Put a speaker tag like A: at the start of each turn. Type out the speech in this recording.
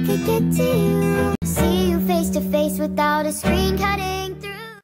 A: could get to you. See you face to face without a screen cutting